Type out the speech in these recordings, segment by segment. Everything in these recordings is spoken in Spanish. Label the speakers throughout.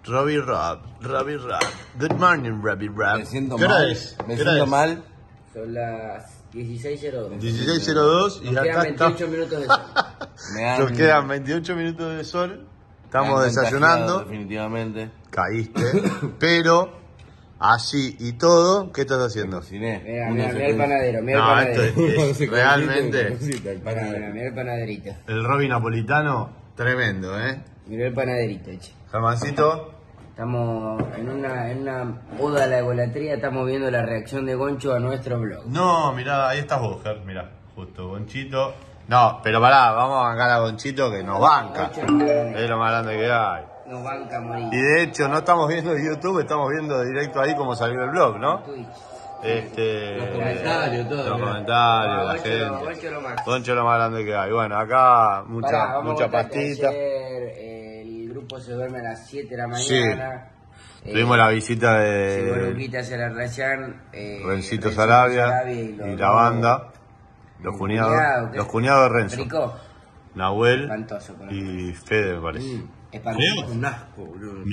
Speaker 1: Robbie Rob. Good morning, Robbie Rob.
Speaker 2: Me siento
Speaker 1: ¿Qué hora
Speaker 2: mal.
Speaker 1: es?
Speaker 2: Me
Speaker 1: ¿Qué hora
Speaker 2: siento
Speaker 1: es?
Speaker 2: mal.
Speaker 3: Son las 16:02.
Speaker 1: 16:02 y
Speaker 3: Nos
Speaker 1: acá
Speaker 3: quedan 28
Speaker 1: estamos.
Speaker 3: minutos de sol.
Speaker 1: Nos quedan 28 minutos de sol. Estamos
Speaker 2: me han
Speaker 1: desayunando.
Speaker 2: contagiado, definitivamente.
Speaker 1: Caíste. Pero, así y todo, ¿qué estás haciendo?
Speaker 2: Cociné.
Speaker 3: Mira el panadero, mira el
Speaker 1: No,
Speaker 3: panadero.
Speaker 1: esto es realmente
Speaker 3: Mira el panaderito.
Speaker 1: el Robbie napolitano, tremendo,
Speaker 3: Mira el panaderito, che.
Speaker 1: Germancito.
Speaker 3: Estamos en una oda a la egolatría, estamos viendo la reacción de Goncho a nuestro blog.
Speaker 1: No, mirá, ahí estás vos, Ger, mirá, justo, Gonchito. No, pero pará, vamos a bancar a Gonchito que nos banca. Es lo más grande que hay.
Speaker 3: Nos banca a morir.
Speaker 1: Y de hecho, no estamos viendo YouTube, estamos viendo directo ahí como salió el blog, ¿no?
Speaker 3: Twitch.
Speaker 2: Los comentarios, todo.
Speaker 1: Los comentarios, la
Speaker 3: Goncho
Speaker 1: gente.
Speaker 3: Goncho lo máximo.
Speaker 1: Goncho es lo más grande que hay. Bueno, acá
Speaker 3: Pará,
Speaker 1: mucha
Speaker 3: vamos a contar que
Speaker 1: pastita.
Speaker 3: ayer, el grupo se duerme a las 7 de la
Speaker 1: Sí.
Speaker 3: mañana.
Speaker 1: Tuvimos la visita
Speaker 3: Llegó
Speaker 1: de
Speaker 3: Luquita Rayan,
Speaker 1: Rencito Sarabia y la banda. Los cuñados de Renzo.
Speaker 3: Rico,
Speaker 1: Nahuel
Speaker 3: espantoso. Por
Speaker 1: y Fede, me parece.
Speaker 3: Espantoso.
Speaker 2: Un asco, boludo.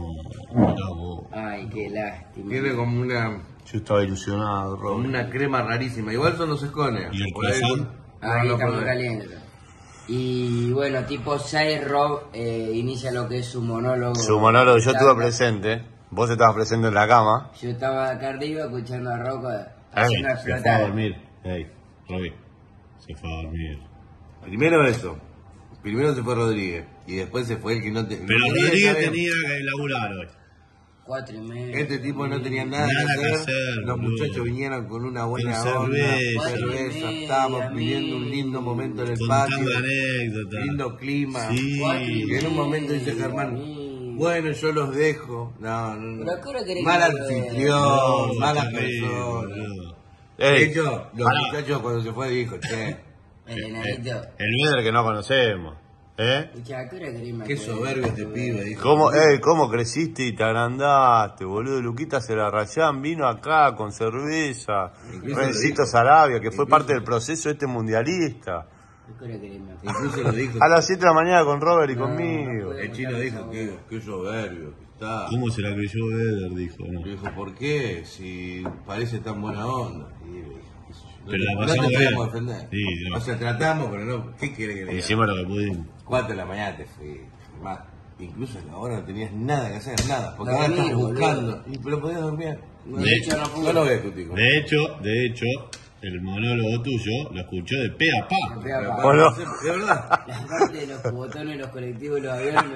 Speaker 1: No,
Speaker 3: Ay, qué lástima.
Speaker 2: Tiene como
Speaker 1: yo estaba ilusionado, Rob.
Speaker 2: una crema rarísima. Igual son los escones.
Speaker 1: ¿Y el
Speaker 2: Por ahí-
Speaker 1: croissant?
Speaker 3: Ahí
Speaker 2: no,
Speaker 3: estamos
Speaker 2: no,
Speaker 3: calientes. Y bueno, tipo 6, Rob inicia lo que es su monólogo.
Speaker 1: Su monólogo, yo estuve presente. Vos estabas presente en la cama.
Speaker 3: Yo estaba acá arriba escuchando a Rocco
Speaker 1: Ey,
Speaker 3: haciendo
Speaker 1: se fue a
Speaker 3: explotar.
Speaker 1: dormir. Ey, Robbie, se fue a dormir.
Speaker 2: Primero eso. Primero se fue Rodríguez. Y después se fue el que no te.
Speaker 1: Pero Rodríguez tenía que laburar hoy.
Speaker 3: 4:30.
Speaker 2: Este tipo no tenía nada
Speaker 1: Nada
Speaker 2: que
Speaker 1: que
Speaker 2: hacer.
Speaker 1: hacer,
Speaker 2: Los
Speaker 1: boludo.
Speaker 2: muchachos vinieron con una buena
Speaker 1: Con
Speaker 2: onda.
Speaker 1: cerveza.
Speaker 2: Cerveza. Estábamos viviendo un lindo momento en el patio.
Speaker 1: Contando anécdotas.
Speaker 2: Lindo clima.
Speaker 1: Sí.
Speaker 2: Y en un momento dice Germán, bueno, yo los dejo. No, no,
Speaker 3: ¿Pero a qué hora querés
Speaker 2: mal
Speaker 3: que lo
Speaker 2: anfitrión, mala
Speaker 1: terrible,
Speaker 2: persona.
Speaker 1: boludo.
Speaker 2: De
Speaker 1: Ey,
Speaker 2: hecho, los
Speaker 1: pará.
Speaker 2: muchachos cuando se fue dijo, che,
Speaker 3: El enanito.
Speaker 1: El líder que no conocemos.
Speaker 3: Escucha, ¿a qué hora querés más?
Speaker 2: qué soberbio este pibe, dijo.
Speaker 1: ¿Cómo creciste y te agrandaste, boludo? Luquita Rayan vino acá con cerveza.
Speaker 2: Incluso
Speaker 1: Rencito Sarabia, que fue parte del proceso este mundialista.
Speaker 3: ¿A qué hora querés más?
Speaker 2: Incluso lo dijo.
Speaker 1: A las 7 de la mañana con Robert y conmigo.
Speaker 2: El chino dijo que qué soberbio que está.
Speaker 1: ¿Cómo se la creyó Eder? Dijo, ¿no?
Speaker 2: Le dijo, ¿por qué? Si parece tan buena onda. Y le dijo, qué sé yo.
Speaker 1: Pero la
Speaker 2: no
Speaker 1: pasamos
Speaker 2: te
Speaker 1: bien.
Speaker 2: podemos defender.
Speaker 1: Sí, no.
Speaker 2: O sea, tratamos, pero no. ¿Qué quiere que le diga?
Speaker 1: Hicimos lo que pudimos.
Speaker 2: 4 de la mañana te fui. Más. Incluso a la hora no tenías nada que hacer, nada. Porque
Speaker 3: No,
Speaker 2: ahora estás
Speaker 3: boludo.
Speaker 2: buscando. Pero podías dormir. No,
Speaker 1: De hecho,
Speaker 2: no lo voy a discutir. con él.
Speaker 1: De hecho, el monólogo tuyo lo escuchó de pe a pa.
Speaker 2: Pero,
Speaker 1: ¿O no?
Speaker 2: De verdad.
Speaker 3: La parte de los cubotones, los colectivos y los aviones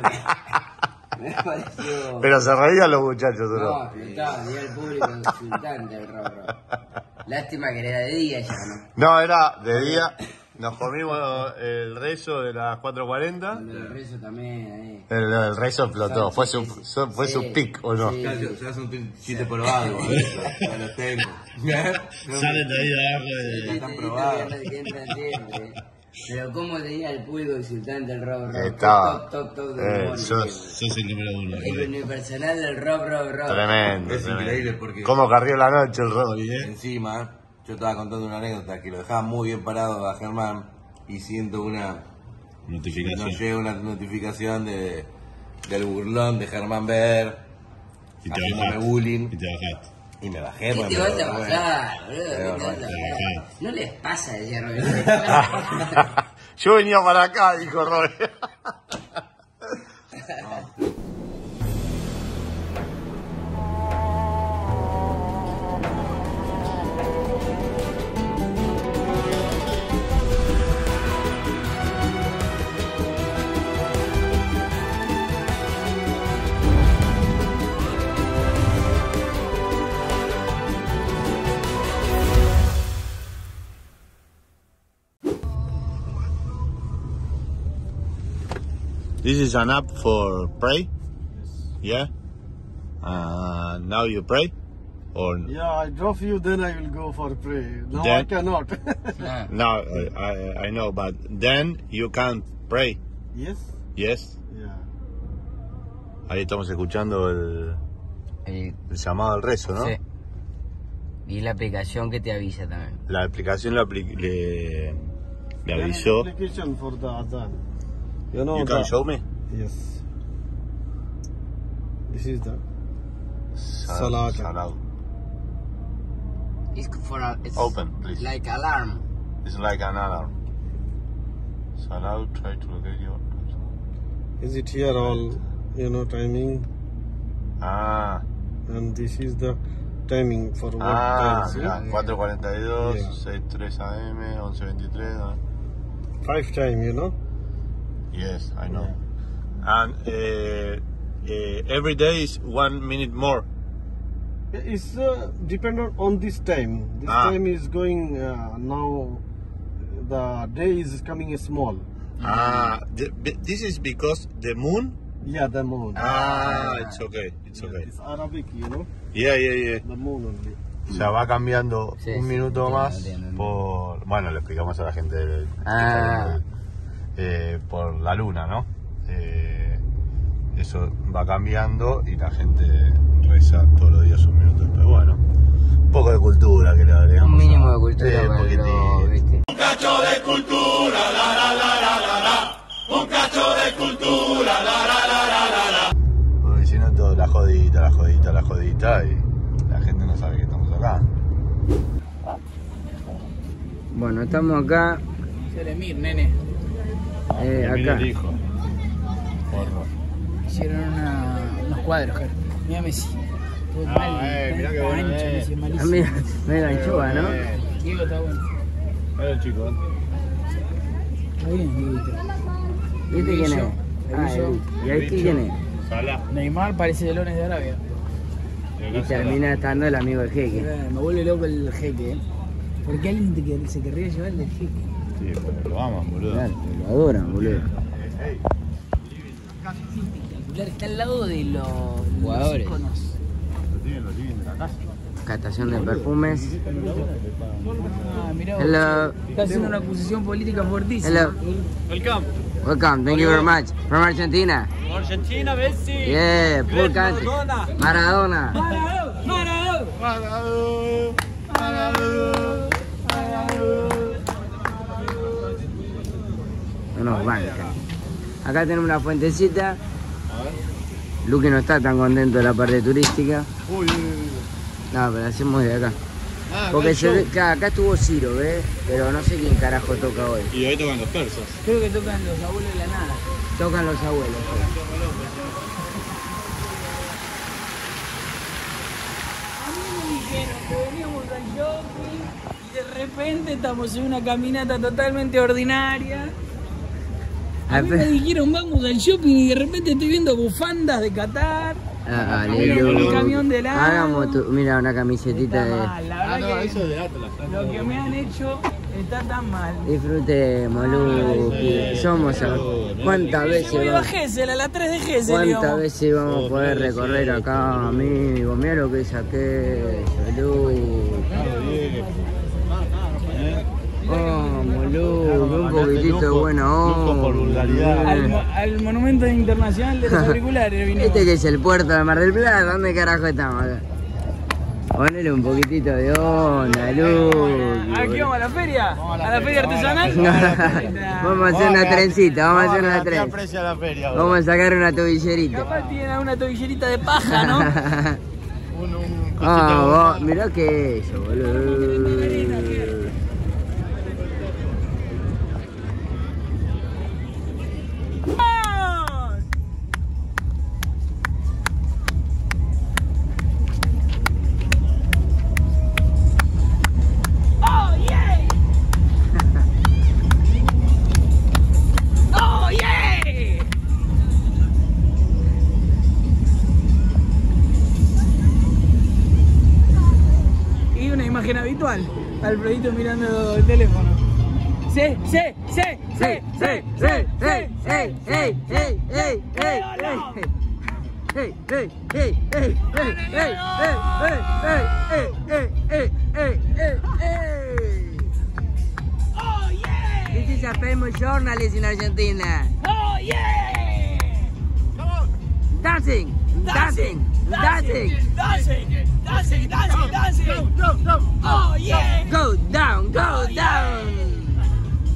Speaker 3: me pareció...
Speaker 1: Pero se reían los muchachos, ¿o
Speaker 3: No,
Speaker 1: no?
Speaker 3: explotaba, veía al público insultante el Rorro. Lástima que era de día ya, ¿no?
Speaker 1: No, era de día. Nos comimos el rezo de las 4:40.
Speaker 3: Cuando el rezo también, ahí.
Speaker 1: El rezo explotó. Fue su pic, ¿o no?
Speaker 3: Sí.
Speaker 2: Ya se hace un chiste probado. Ya lo tengo.
Speaker 1: Salen de ahí de abajo
Speaker 2: Ya
Speaker 1: de...
Speaker 2: están probados.
Speaker 3: Que entran siempre. Pero cómo tenía el público insultante el Rob.
Speaker 1: Estaba.
Speaker 3: Top del humor.
Speaker 1: Sos el número uno.
Speaker 3: El unipersonal del Rob.
Speaker 1: Tremendo.
Speaker 2: Es
Speaker 1: tremendo.
Speaker 2: increíble porque
Speaker 1: ¿Cómo carrió la noche el Robbie,
Speaker 2: encima yo estaba contando una anécdota que lo dejaba muy bien parado a Germán y siento nos llega una notificación del burlón de Germán Ver
Speaker 1: Y te
Speaker 2: haciéndome
Speaker 1: bajaste.
Speaker 2: bullying
Speaker 1: Y te bajaste.
Speaker 2: y me bajé.
Speaker 3: ¿Qué
Speaker 2: porque
Speaker 3: te
Speaker 2: me-
Speaker 3: vas a bajar, boludo? ¿Qué te vas a
Speaker 1: Te
Speaker 3: bajar?
Speaker 1: bajaste.
Speaker 3: No les pasa, decía Roberto.
Speaker 1: Yo venía para acá, dijo Robbie. This is an app for pray? Yeah? Now you pray? Or
Speaker 4: Yeah, I drop you, then I will go for pray. Now I
Speaker 1: Then-
Speaker 4: cannot.
Speaker 1: no, I know, but then you can't pray.
Speaker 4: Yes?
Speaker 1: Yes?
Speaker 4: Yeah.
Speaker 1: Ahí estamos escuchando el llamado al rezo, ¿no?
Speaker 3: Sí. Y la aplicación que te avisa también.
Speaker 1: La aplicación le
Speaker 4: There is
Speaker 1: avisó.
Speaker 4: application for the adhan. You know
Speaker 1: You can
Speaker 4: the-
Speaker 1: show me?
Speaker 4: Yes. This is the Salat.
Speaker 1: Salat.
Speaker 3: It's it's
Speaker 1: Open, please.
Speaker 3: like alarm.
Speaker 1: It's like an alarm. Salat, try to locate your...
Speaker 4: Is it here all, timing?
Speaker 1: Ah.
Speaker 4: And this is the timing for what
Speaker 1: Ah,
Speaker 4: time?
Speaker 1: mira, 4:42,
Speaker 4: Yeah.
Speaker 1: 6:03 AM, 11:23. ¿No?
Speaker 4: 5 time,
Speaker 1: Yes, I know. And every day is 1 minute more.
Speaker 4: It's dependent on this time. This time is going now. The day is coming small.
Speaker 1: Ah, this is because the moon.
Speaker 4: Yeah, the moon.
Speaker 1: It's okay. It's okay.
Speaker 4: It's Arabic,
Speaker 1: Yeah.
Speaker 4: the moon only.
Speaker 1: O sea, va cambiando
Speaker 3: Sí,
Speaker 1: un
Speaker 3: sí,
Speaker 1: minuto
Speaker 3: entiendo,
Speaker 1: más
Speaker 3: entiendo.
Speaker 1: por... Bueno, le explicamos a la gente que
Speaker 3: Ah.
Speaker 1: por la luna, ¿no? Eso va cambiando y la gente reza todos los días un minuto. Pero bueno, un poco de cultura que le agregamos.
Speaker 3: Un mínimo de cultura
Speaker 1: Sí, un
Speaker 3: para
Speaker 1: poquitín.
Speaker 3: lo, ¿viste?
Speaker 1: Porque si no, todo la jodita y la gente no sabe que estamos acá.
Speaker 3: Bueno, estamos acá.
Speaker 5: Seremir, nene.
Speaker 3: Acá.
Speaker 1: el hijo. Porro.
Speaker 5: Hicieron unos cuadros, Ger. Mira Messi. Todo mal,
Speaker 1: mirá qué
Speaker 5: está
Speaker 1: bueno,
Speaker 5: ancho, Messi, es
Speaker 3: Ah,
Speaker 5: malísimo.
Speaker 3: mira, me ganchúa, ¿no?
Speaker 5: Diego está bueno.
Speaker 1: El chico.
Speaker 5: Está bien, Dieguito.
Speaker 3: ¿Viste quién es?
Speaker 5: Berizzo.
Speaker 3: ¿Y aquí quién es?
Speaker 1: Sala.
Speaker 5: Neymar parece de Lones de Arabia.
Speaker 3: Y termina estando el amigo del jeque.
Speaker 5: Me vuelve loco el jeque, ¿Por qué alguien se querría llevar el del jeque?
Speaker 1: Sí, pero lo aman, boludo.
Speaker 3: Claro, lo adoran, boludo.
Speaker 5: Espectacular, está al lado de los
Speaker 3: Jugadores.
Speaker 5: íconos.
Speaker 1: Lo tienen de la casa.
Speaker 3: Catación de perfumes.
Speaker 5: Ah, mirá vos.
Speaker 3: Hello.
Speaker 5: Está haciendo una acusación política fuertísima.
Speaker 3: Hello.
Speaker 6: Welcome.
Speaker 3: Welcome. Thank you very much. From Argentina.
Speaker 6: Argentina, Messi.
Speaker 3: Yeah, full country. Maradona. No nos bancan. Acá tenemos una fuentecita. Luque no está tan contento de la parte turística. No, pero hacemos de acá. Porque se ve, acá estuvo Ciro, ¿ves? Pero no sé quién carajo toca hoy.
Speaker 1: Y hoy tocan los persas.
Speaker 5: Creo que tocan los abuelos de la nada.
Speaker 3: Tocan los abuelos.
Speaker 5: A mí me dijeron que veníamos al shopping y de repente estamos en una caminata totalmente ordinaria. A mí me dijeron vamos al shopping y de repente estoy viendo bufandas de Qatar. Un camión de lado.
Speaker 3: Hagamos mira una camisetita
Speaker 5: Está
Speaker 3: de...
Speaker 5: mal, la verdad que
Speaker 1: eso es de Atlas.
Speaker 5: lo que me han hecho está tan mal.
Speaker 3: Disfrutemos, Luqui. Somos... ¿Cuántas veces
Speaker 5: Yo iba a
Speaker 3: vamos?
Speaker 5: Gesell, a la 3 de Gesell,
Speaker 3: ¿Cuántas
Speaker 5: íbamos.
Speaker 3: veces vamos a poder recorrer acá, amigo? Mira lo que es aquello, Luqui. Vamos, Luqui, un poquitito de buena onda.
Speaker 1: por vulgaridad.
Speaker 5: Al Monumento Internacional de los Auriculares vinimos.
Speaker 3: Este que es el puerto de Mar del Plata, ¿dónde carajo estamos acá? Ponele un poquitito de onda, Luqui.
Speaker 5: ¿Aquí vamos a la feria? ¿A la feria artesanal?
Speaker 3: Vamos a hacer una trencita, vamos a hacer una trenza.
Speaker 1: Aprecia la feria,
Speaker 3: Vamos a sacar una tobillerita.
Speaker 5: Capaz tienen una tobillerita de paja, ¿no?
Speaker 3: Mirá que eso, boludo.
Speaker 5: ¡Oh, yeah! ¡Oh, yeah! Y una imagen habitual, Alfredito mirando el teléfono. Sí. Oh, yeah!
Speaker 3: This is a famous journalist in Argentina.
Speaker 5: Oh, yeah!
Speaker 3: Dancing.
Speaker 5: Oh, yeah!
Speaker 3: Go down.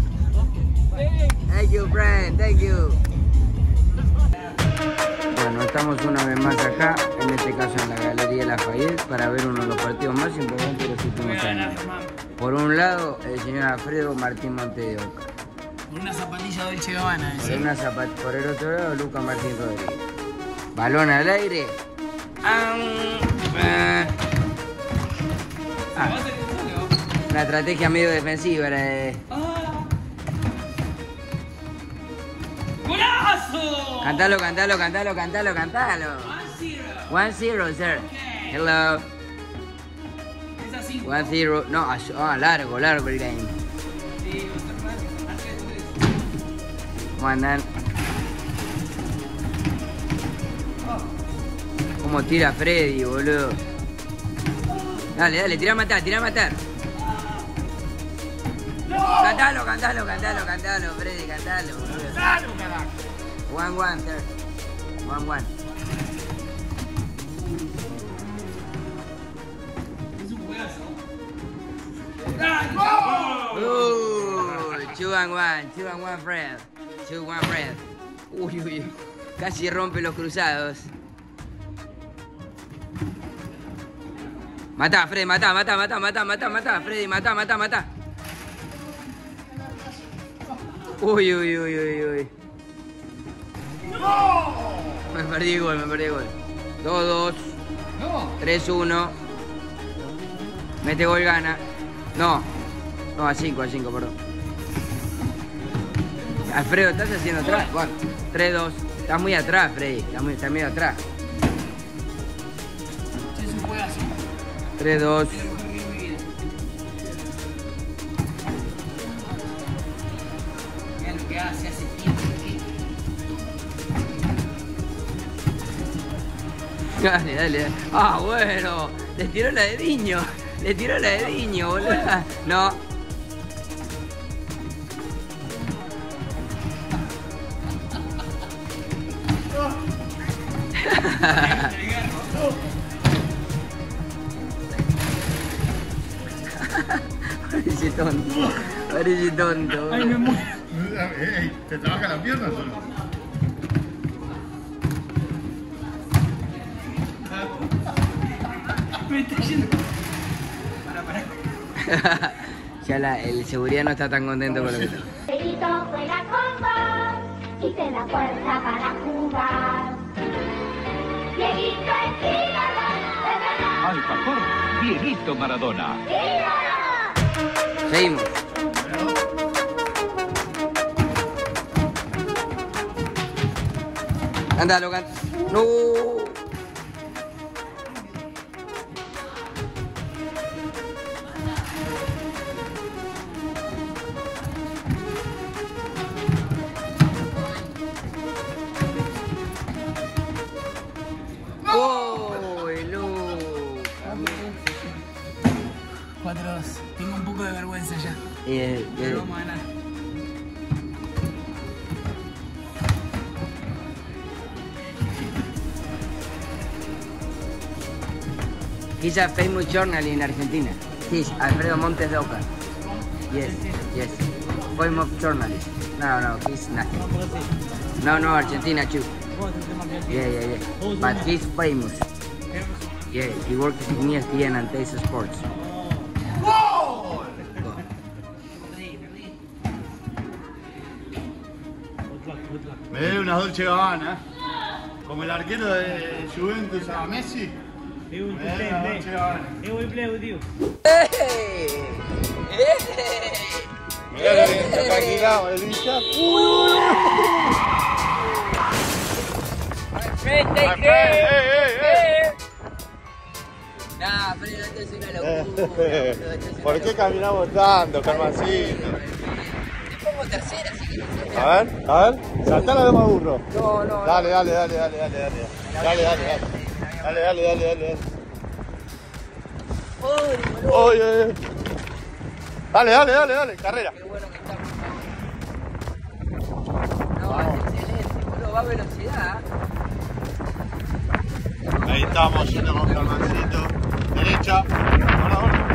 Speaker 3: Thank you, friend. Thank you. Bueno, estamos una vez más acá, en este caso en la Galería Lafayette, para ver uno de los partidos más importantes de los últimos años. Por un lado, el señor Alfredo Martín Monte de Oca.
Speaker 5: Por una zapatilla Dolce Gabbana.
Speaker 3: Por el otro lado, Lucas Martín Rodríguez. Balón al aire. Una estrategia medio defensiva era de...
Speaker 5: ¡Golazo!
Speaker 3: Cantalo. 1-0, sir. Hello.
Speaker 5: Es así.
Speaker 3: 1-0. No, largo el game.
Speaker 5: Sí,
Speaker 3: ¿Cómo andan? ¿Cómo tira Freddy, boludo? Dale, tira a matar. Cantalo, Freddy, cantalo, boludo. 1-1, sir. 1-1.
Speaker 5: Es un juegazo.
Speaker 3: 2-1, Fred. 2-1, Fred. Uy. Casi rompe los cruzados. Mata, Freddy, mata, Freddy, mata. Uy. Me perdí el gol. 2-2. 3-1. Mete gol, gana. No, a 5, perdón. Alfredo, ¿estás haciendo atrás? Bueno, 3-2. Estás muy atrás, Freddy. Estás medio atrás.
Speaker 5: Es un juegazo.
Speaker 3: 3-2.
Speaker 5: Mira lo que hace tiempo.
Speaker 3: Dale. Ah, bueno. Le tiró la de Diño, boludo. No. Parece tonto.
Speaker 5: Ay, me muero.
Speaker 1: ¿Te trabaja las piernas o no?
Speaker 5: Me está yendo. Para.
Speaker 3: Ya el seguridad no está tan contento con lo que está.
Speaker 7: Dieguito juega con vos y te da fuerza para jugar. Dieguito es ídolo, de verdad.
Speaker 8: Alfajor Dieguito Maradona.
Speaker 7: ¡Ídolo!
Speaker 3: Seguimos. Cántalo. No. ¡Uy, Lucas!
Speaker 5: 4-2. Tengo un poco de vergüenza ya. Pero vamos a ganar.
Speaker 3: He's a famous journalist in Argentina. He's Alfredo Montes de Oca. Yes. Famous journalist. No, he's nothing. No, Argentina too. Yeah. But he's famous. Yeah, he works in ESPN and Tays Sports.
Speaker 1: Me debe una Dolce Gabbana. Como el arquero de Juventus a Messi. Me debe una Dolce Gabbana. Mirá que nos tranquilamos, el hincha.
Speaker 3: Nah, pero esto es una locura.
Speaker 1: ¿Por qué caminamos tanto, Carmancito?
Speaker 3: Te pongo tercera si quieres.
Speaker 1: A ver, saltala de Maduro.
Speaker 3: No.
Speaker 1: Dale. Dale. Oye. Dale, carrera.
Speaker 3: Qué bueno que estamos. No, es excelente, boludo, va a velocidad.
Speaker 1: Ahí estamos yendo con Carmancito. Derecha. Ahora.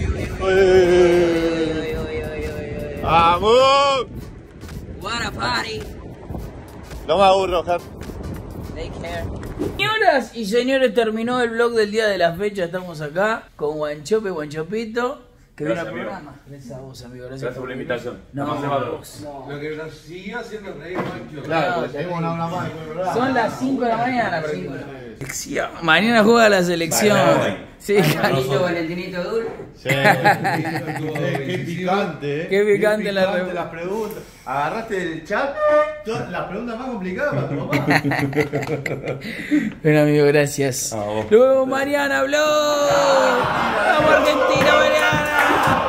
Speaker 1: ¡Vamos!
Speaker 3: What a party!
Speaker 1: No me aburro, Ger.
Speaker 5: Señoras y señores, terminó el vlog del día de la fecha. Estamos acá con Guanchope, Guanchopito, que viene al programa. Gracias a vos, amigo. Gracias por la invitación. No, vos.
Speaker 2: Lo que nos siguió haciendo reír mucho.
Speaker 1: Claro, tenemos una hora más.
Speaker 5: Son las 5 de la mañana. Mañana juega la selección. Sí,
Speaker 3: Valentinito, Valentinito Dul.
Speaker 1: Sí. Qué picante,
Speaker 5: Qué picante la
Speaker 1: las preguntas. Agarraste del chat las preguntas más complicadas para tu mamá.
Speaker 5: Bueno, amigo, gracias. Luego Mariana habló. ¡Vamos, Argentina, Mariana!